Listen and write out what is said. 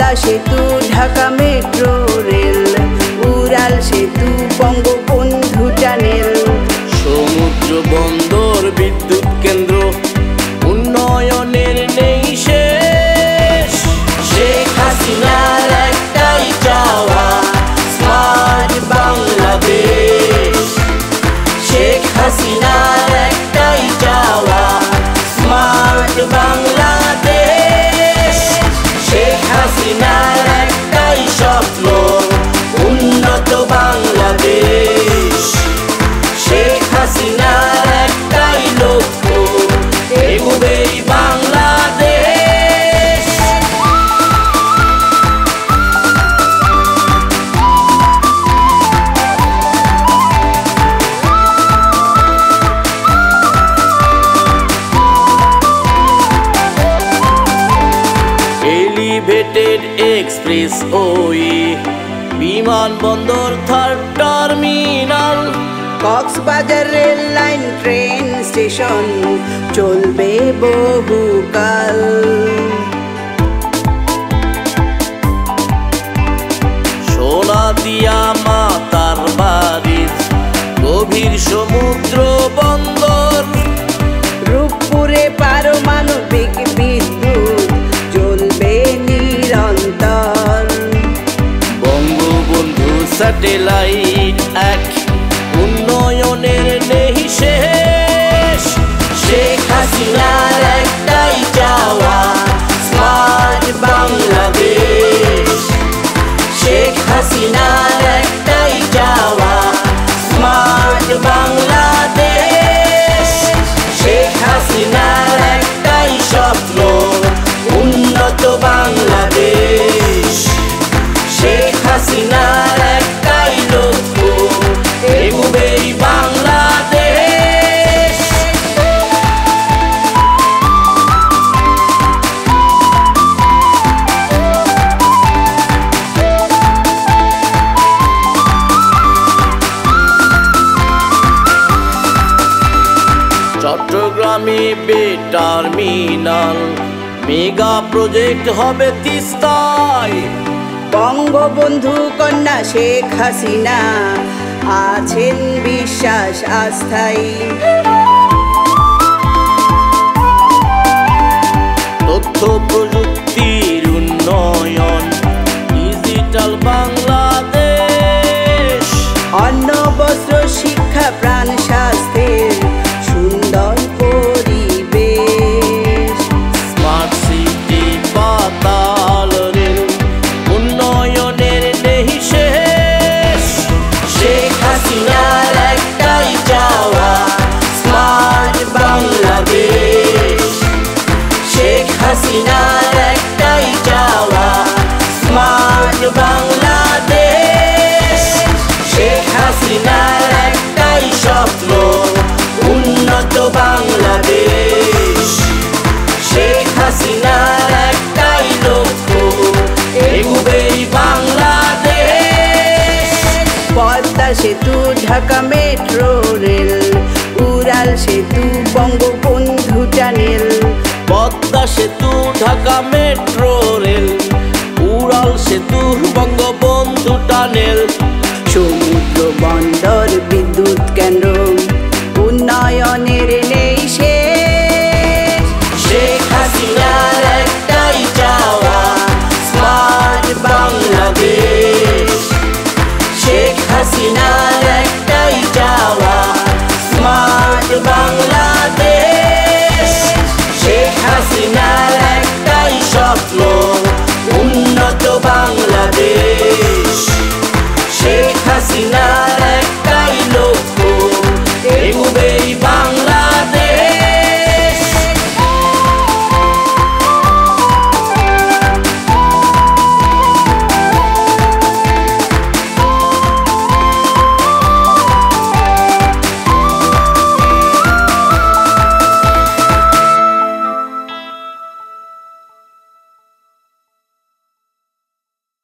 পদ্মা সেতু, Dhaka metro rail, উড়াল সেতু, বঙ্গবন্ধু টানেল, সমুদ্র বন্দর, বিদ্যুৎ কেন্দ্র, উন্নয়নের নেই শেষ। শেখ হাসিনার একটাই চাওয়া, স্মার্ট বাংলাদেশ। শেখ হাসিনার একটাই চাওয়া, স্মার্ট বাংলাদেশ। শেখ হাসিনার একটাই স্বপ্ন, উন্নত বাংলাদেশ। শেখ হাসিনার একটাই লক্ষ্য, এগোবেই বাংলাদেশ। এলিভেটেড এক্সপ্রেস ওয়ে, বিমানবন্দর, third terminal, Cox's Bazar rail line, train station, চলবে বহুকাল। সোনাদিয়া মাতার বাড়ির গভীর সমুদ্র বন্দর, রূপপুরে পারমাণবিক বিদ্যুৎ চলবে নিরন্তর। বঙ্গবন্ধু স্যাটেলাইট এক, উন্নয়নের নেই শেষ। শেখ হাসিনার একটাই চাওয়া, স্মার্ট বাংলাদেশ। শেখ হাসিনার একটাই চাওয়া, স্মার্ট বাংলাদেশ। শেখ হাসিনার একটাই স্বপ্ন, উন্নত বাংলাদেশ। শেখ হাসিনার একটাই লক্ষ্য, এগোবেই বাংলাদেশ। চট্টগ্রামে বে টার্মিনাল, মেগা প্রজেক্ট হবে তিস্তায়। বঙ্গবন্ধু কন্যা শেখ হাসিনা আছেন বিশ্বাস আস্থায়। তথ্য প্রযুক্তির উন্নয়ন, ডিজিটাল বাংলাদেশ। অন্ন, বস্ত্র, শিক্ষা, প্রাণ, স্বাস্থ্যের সুন্দর পরিবেশ। স্মার্ট সিটি, পাতাল রেল, উন্নয়নের নেই শেষ। শেখ হাসিনার একটাই চাওয়া, স্মার্ট বাংলাদেশ। শেখ হাসিনার একটাই চাওয়া, স্মার্ট বাংলাদেশ। শেখ হাসিনার একটাই স্বপ্ন, উন্নত বাংলাদেশ। শেখ হাসিনার একটাই লক্ষ্য, এগোবেই বাংলাদেশ। পদ্মা সেতু, ঢাকা মেট্রো রেল, উড়াল সেতু, বঙ্গবন্ধু টানেল, পদ্মা সেতু, ঢাকা